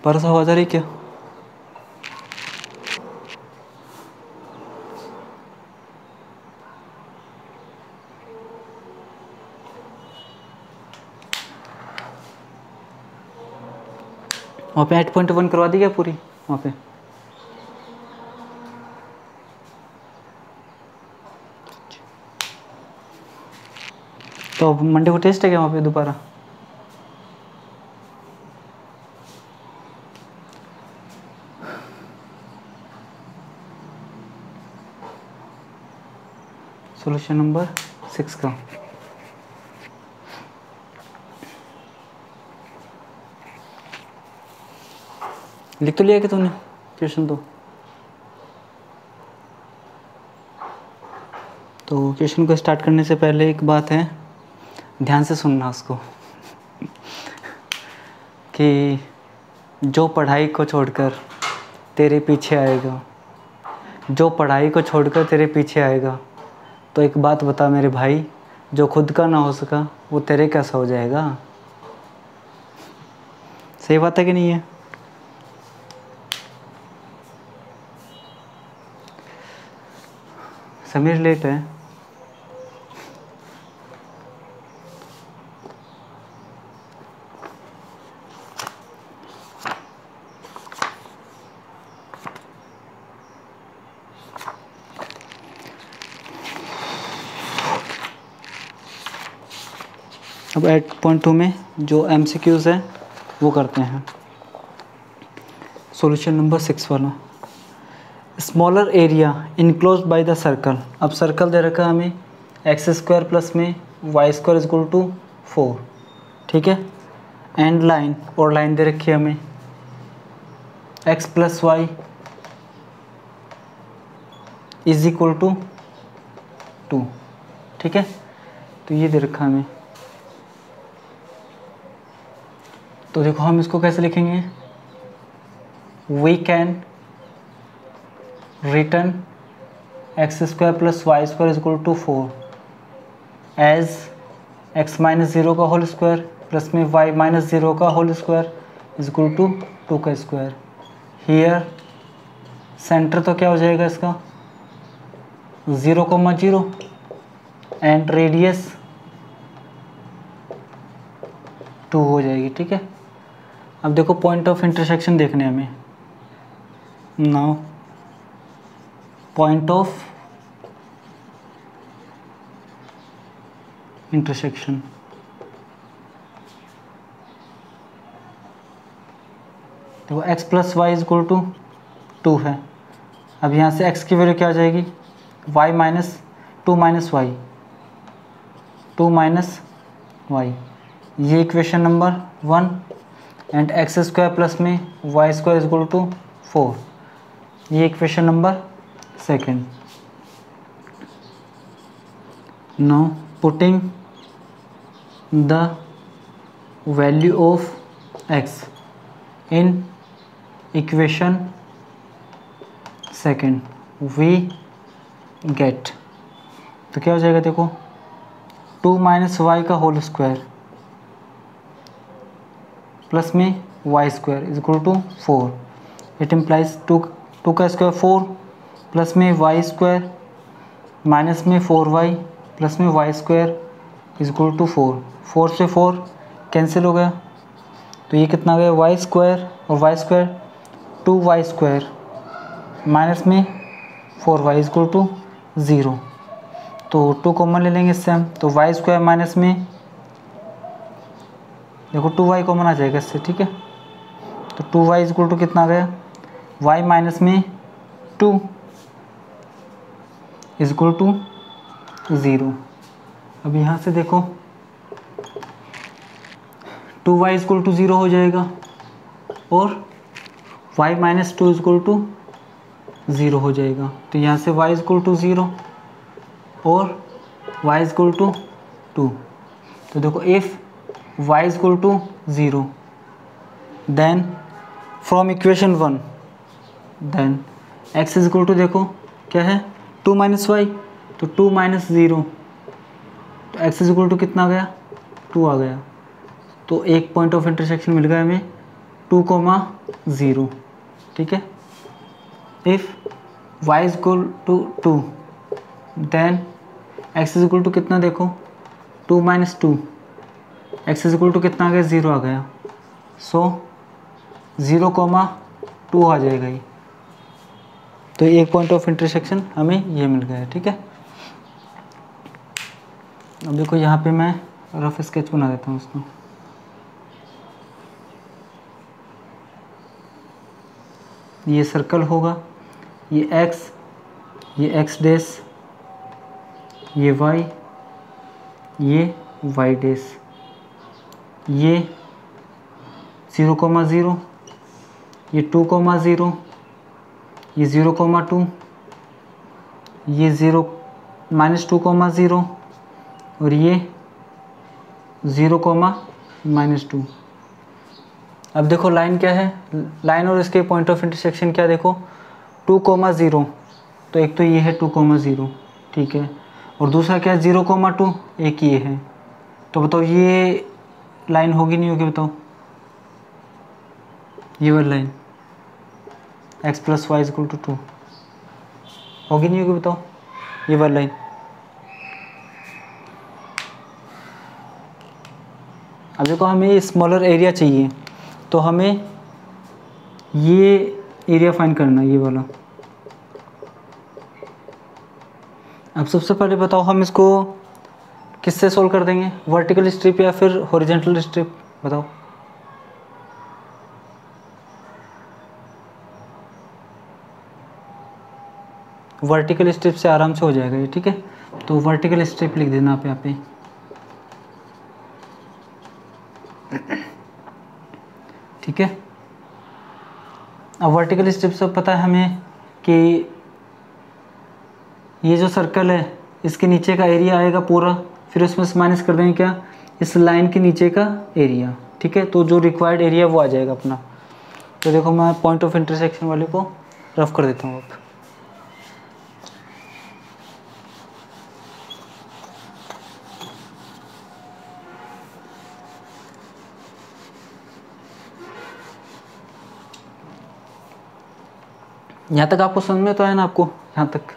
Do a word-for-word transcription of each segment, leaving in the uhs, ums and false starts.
परसों हो जा रही क्या? वहाँ पे एट पॉइंट वन करवा दी क्या पूरी वहाँ पे? तो मंडे को टेस्ट है क्या वहाँ पे दोबारा? सॉल्यूशन नंबर सिक्स का लिख तो लिया कि तूने क्वेश्चन? तो तो क्वेश्चन को स्टार्ट करने से पहले एक बात है, ध्यान से सुनना उसको कि जो पढ़ाई को छोड़कर तेरे पीछे आएगा, जो पढ़ाई को छोड़कर तेरे पीछे आएगा, तो एक बात बता मेरे भाई, जो खुद का ना हो सका वो तेरे कैसा हो जाएगा? सही बात है कि नहीं है? समीर लेट है। अब एट पॉइंट टू में जो एमसीक्यूज़ है वो करते हैं। सॉल्यूशन नंबर सिक्स वाला, smaller area enclose by the circle. अब सर्कल दे रखा है हमें एक्स स्क्वायर प्लस में y square equal to four, ठीक है। एंड लाइन, और लाइन दे रखी है हमें x plus y is equal to two, ठीक है। तो ये दे रखा है हमें, तो देखो हम इसको कैसे लिखेंगे, we can return x square plus y square is equal to four as x minus zero का होल स्क्वायर प्लस में वाई माइनस ज़ीरो का whole square is equal to two का स्क्वायर। हियर सेंटर तो क्या हो जाएगा इसका, zero comma zero, and radius two हो जाएगी, ठीक है। अब देखो पॉइंट ऑफ इंटरसेक्शन देखने हमें, नाउ पॉइंट ऑफ इंटरसेक्शन, देखो x plus y is equal to two है। अब यहाँ से x की वैल्यू क्या आ जाएगी, y minus two minus y, two minus y, ये equation number one. And x square plus में y square is equal to four, ये equation number second. Now putting the value of x in equation second we get, तो क्या हो जाएगा, देखो two minus y का whole square plus में y square is equal to four. It implies two two का square four plus में y square minus में फोर वाई प्लस में y square is equal to four. Four से four cancel हो गया, तो ये कितना गया, वाई स्क्वायर और y square two y square minus में four y is equal to zero. तो टू कॉमन ले लेंगे इससे हम, तो वाई स्क्वायर माइनस में देखो टू वाई कॉमन आ जाएगा इससे, ठीक है। तो two y is equal to कितना आ गया, वाई माइनस में two is equal to zero. अब यहाँ से देखो two y is equal to zero हो जाएगा और y minus two is equal to zero हो जाएगा। तो यहाँ से y is equal to zero और y is equal to two. तो देखो if y is equal to zero then from equation one then x is equal to, देखो क्या है, टू माइनस वाई, तो टू माइनस ज़ीरो, तो x is equal to कितना आ गया, टू आ गया। तो एक पॉइंट ऑफ इंटरसेक्शन मिल गया हमें टू कोमा ज़ीरो, ठीक है। If y is equal to two then x is equal to कितना, देखो two minus two, x is equal to कितना आ गया, ज़ीरो आ गया। सो ज़ीरो कोमा टू आ जाएगा ये। तो एक पॉइंट ऑफ इंटरसेक्शन हमें ये मिल गया है, ठीक है। अब देखो यहाँ पे मैं रफ स्केच बना देता हूँ उसको। ये सर्कल होगा, ये x, ये x डैश, ये y, ये y डैश, ये ज़ीरो कोमा ज़ीरो, ये टू कोमा ज़ीरो, ये ज़ीरो कोमा टू, ये zero minus two comma zero, और ये ज़ीरो कोमा माइनस टू। अब देखो लाइन क्या है, लाइन और इसके पॉइंट ऑफ इंटरसेक्शन क्या, देखो टू कोमा ज़ीरो, तो एक तो ये है टू कोमा ज़ीरो, ठीक है, और दूसरा क्या है ज़ीरो कोमा टू, एक ये है। तो बताओ ये लाइन होगी नहीं होगी, बताओ ये वाली line x plus y equal to two होगी नहीं होगी, बताओ ये वाली लाइन। अब देखो हमें स्मॉलर एरिया चाहिए, तो हमें ये एरिया फाइंड करना है, ये वाला। अब सबसे पहले बताओ हम इसको किससे सोल्व कर देंगे, वर्टिकल स्ट्रिप या फिर हॉरिजॉन्टल स्ट्रिप, बताओ। वर्टिकल स्ट्रिप से आराम से हो जाएगा ये, ठीक है। तो वर्टिकल स्ट्रिप लिख देना आप यहाँ पे, ठीक है। अब वर्टिकल स्ट्रिप से पता है हमें कि ये जो सर्कल है इसके नीचे का एरिया आएगा पूरा, फिर उसमें से माइनस कर देंगे क्या, इस लाइन के नीचे का एरिया, ठीक है। तो जो रिक्वायर्ड एरिया वो आ जाएगा अपना। तो देखो मैं पॉइंट ऑफ इंटरसेक्शन वाले को रफ कर देता हूँ अब। यहाँ तक आपको समझ में तो आया ना, आपको यहाँ तक।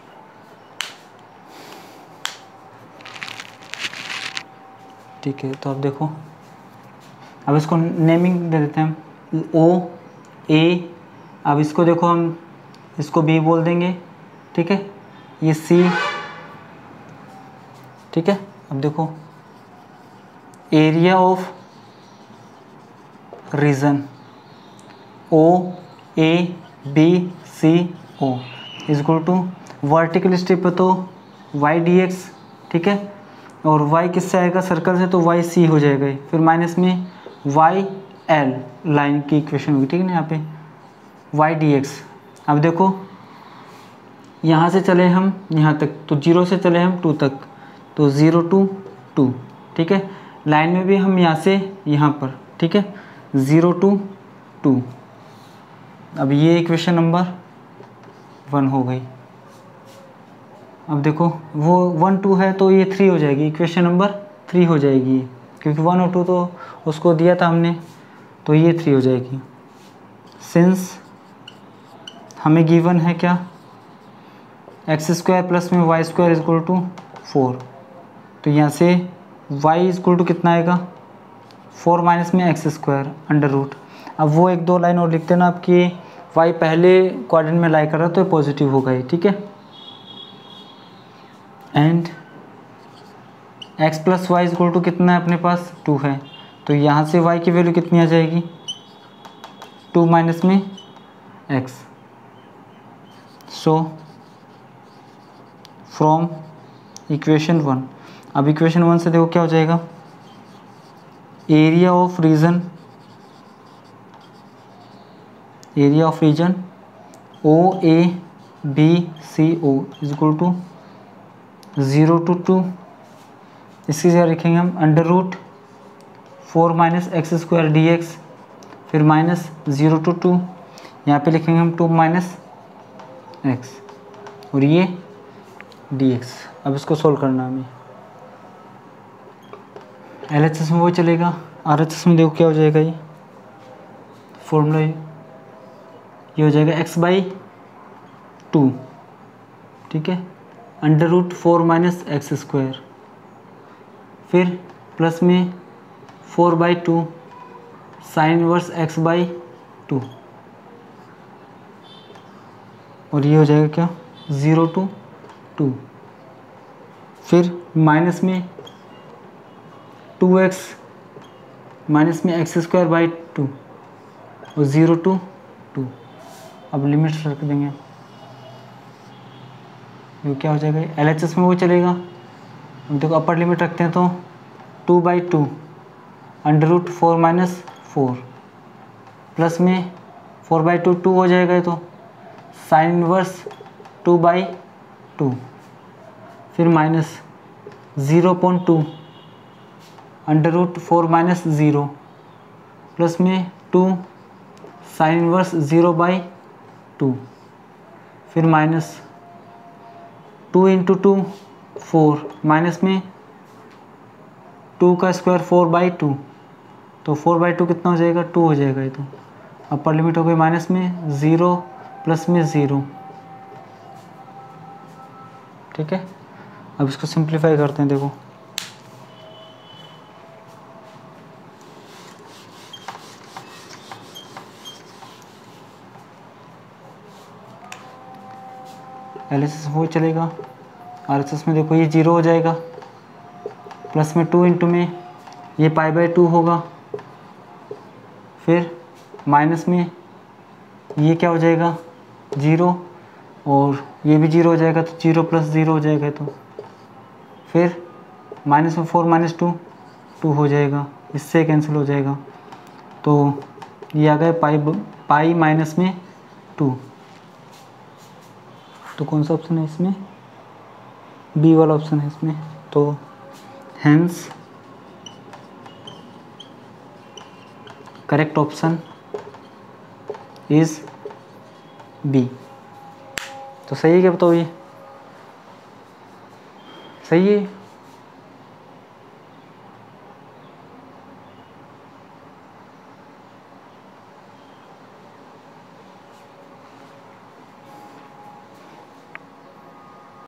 ठीक है, तो अब देखो, अब इसको नेमिंग दे देते हैं हम, ओ ए। अब इसको देखो हम इसको बी बोल देंगे, ठीक है, ये सी, ठीक है। अब देखो area of region O A B C O is equal to vertical strip है तो वाई डी एक्स, ठीक है, और y किससे आएगा, सर्कल से, तो वाई सी हो जाएगा, फिर माइनस में वाई एल लाइन की इक्वेशन होगी, ठीक है ना, यहाँ पे वाई डी एक्स। अब देखो यहाँ से चले हम यहाँ तक, तो जीरो से चले हम टू तक, तो ज़ीरो टू टू, ठीक है। लाइन में भी हम यहाँ से यहाँ पर, ठीक है, ज़ीरो टू टू। अब ये इक्वेशन नंबर वन हो गई। अब देखो वो वन टू है तो ये थ्री हो जाएगी, इक्वेशन नंबर थ्री हो जाएगी, क्योंकि वन और टू तो उसको दिया था हमने, तो ये थ्री हो जाएगी। सिंस हमें गिवन है क्या, एक्स स्क्वायर प्लस में y square is equal to four, तो यहाँ से वाई इज इक्वल टू कितना आएगा, फोर माइनस में एक्स स्क्वायर अंडर रूट। अब वो एक दो लाइन और लिख देना आपकी, वाई पहले क्वाड्रेंट में लाई कर रहा है तो पॉजिटिव होगा ये, ठीक है। And x plus y equal to कितना है अपने पास, टू है, तो यहाँ से y की वैल्यू कितनी आ जाएगी, टू माइनस में x। So from equation one, अब इक्वेशन वन से देखो क्या हो जाएगा, area of region, area of region O A B C O is equal to zero two two, इसकी जगह लिखेंगे हम under root four minus x square d x, फिर माइनस ज़ीरो टू टू, यहाँ पे लिखेंगे हम टू माइनस एक्स, और ये डी एक्स। अब इसको सोल्व करना है हमें। एल एच एस में वो चलेगा, आर एच एस में देखो क्या हो जाएगा, ये फॉर्मूला ये हो जाएगा एक्स बाई टू, ठीक है, under root four minus x square, फिर प्लस में four by two sine inverse x by two, और ये हो जाएगा क्या, ज़ीरो टू टू, फिर माइनस में टू एक्स माइनस में एक्स स्क्वायर बाई टू और ज़ीरो टू टू। अब लिमिट रख देंगे, ये क्या हो जाएगा, एल एच एस में वो चलेगा। अब देखो अपर लिमिट रखते हैं तो two by two under root four minus four, plus में फोर बाई टू टू हो जाएगा, तो sine inverse two by two, फिर minus zero point two under root four minus zero, plus में two sine inverse zero by two, फिर minus two into two four, minus में two का square four by two, तो four by two कितना हो जाएगा, to हो जाएगा ये तो। अपर लिमिट हो गई माइनस में ज़ीरो प्लस में ज़ीरो, ठीक है। अब इसको सिंप्लीफाई करते हैं, देखो एल एस एस वो चलेगा, आर एस एस में देखो ये जीरो हो जाएगा, प्लस में टू इंटू में ये पाई बाई टू होगा, फिर माइनस में ये क्या हो जाएगा, जीरो, और ये भी जीरो हो जाएगा, तो जीरो प्लस ज़ीरो हो जाएगा, तो फिर माइनस में फोर माइनस टू टू हो जाएगा, इससे कैंसिल हो जाएगा, तो ये आ गया पाई पाई माइनस में टू। तो कौन सा ऑप्शन है इसमें, बी वाला ऑप्शन है इसमें, तो hence correct option is B. तो सही है क्या, बताओ, ये सही है।